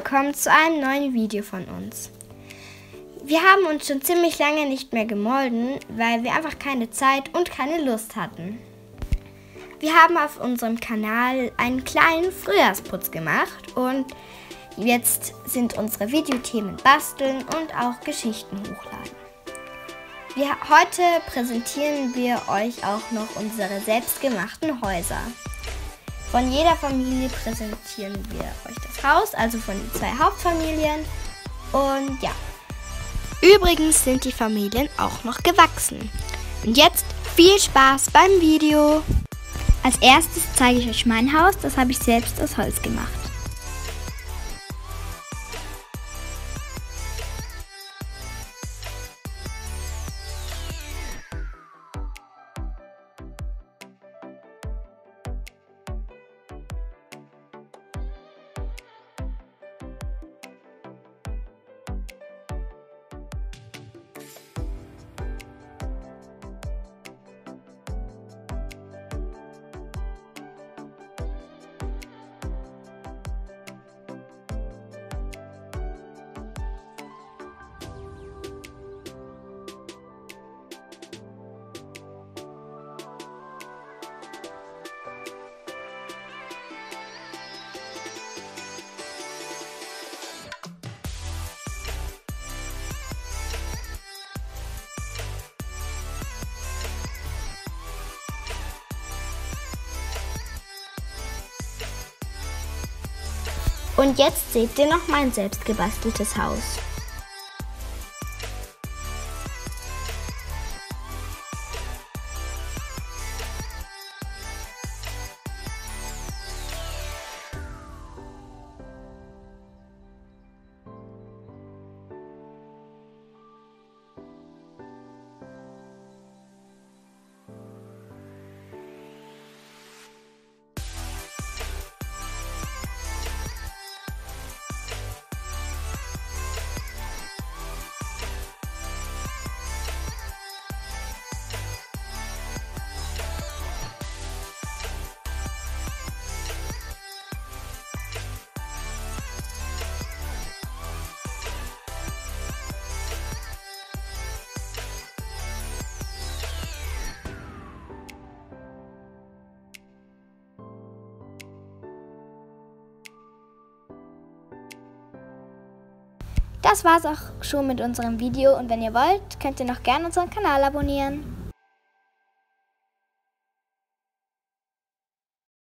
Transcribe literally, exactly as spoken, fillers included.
willkommen zu einem neuen Video von uns. Wir haben uns schon ziemlich lange nicht mehr gemolden, weil wir einfach keine Zeit und keine Lust hatten. Wir haben auf unserem Kanal einen kleinen Frühjahrsputz gemacht und jetzt sind unsere Videothemen Basteln und auch Geschichten hochladen. Wir, heute präsentieren wir euch auch noch unsere selbstgemachten Häuser. Von jeder Familie präsentieren wir euch das Haus, also von den zwei Hauptfamilien. Und ja, übrigens sind die Familien auch noch gewachsen. Und jetzt viel Spaß beim Video! Als erstes zeige ich euch mein Haus, das habe ich selbst aus Holz gemacht. Und jetzt seht ihr noch mein selbst gebasteltes Haus. Das war's auch schon mit unserem Video und wenn ihr wollt, könnt ihr noch gerne unseren Kanal abonnieren.